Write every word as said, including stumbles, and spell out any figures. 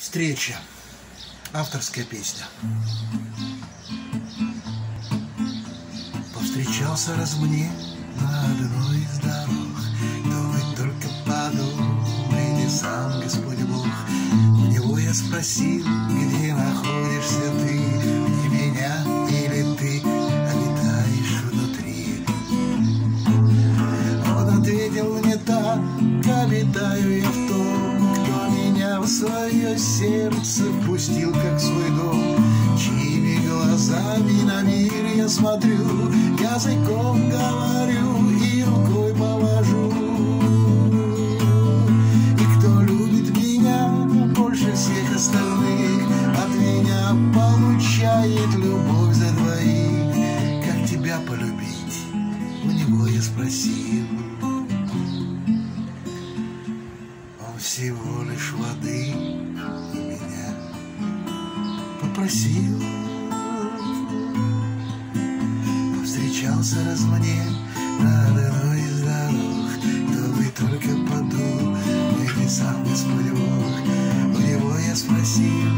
Встреча. Авторская песня. Повстречался раз мне на одной из дорог, то вы только подумайте, сам Господь Бог. У него я спросил, где находишься ты, не меня или ты обитаешь внутри. Он ответил мне так: обитаю я в том, кто меня в свое сердце впустил, как свой дом. Чьими глазами на мир я смотрю, языком говорю и рукой повожу. И кто любит меня больше всех остальных, от меня получает любовь за двоих. Как тебя полюбить? У него я спросил. Он всего лишь воды у меня попросил. Встречался раз мне на одной из дорог, то вы только подумайте, сам Господь Бог. У него я спросил,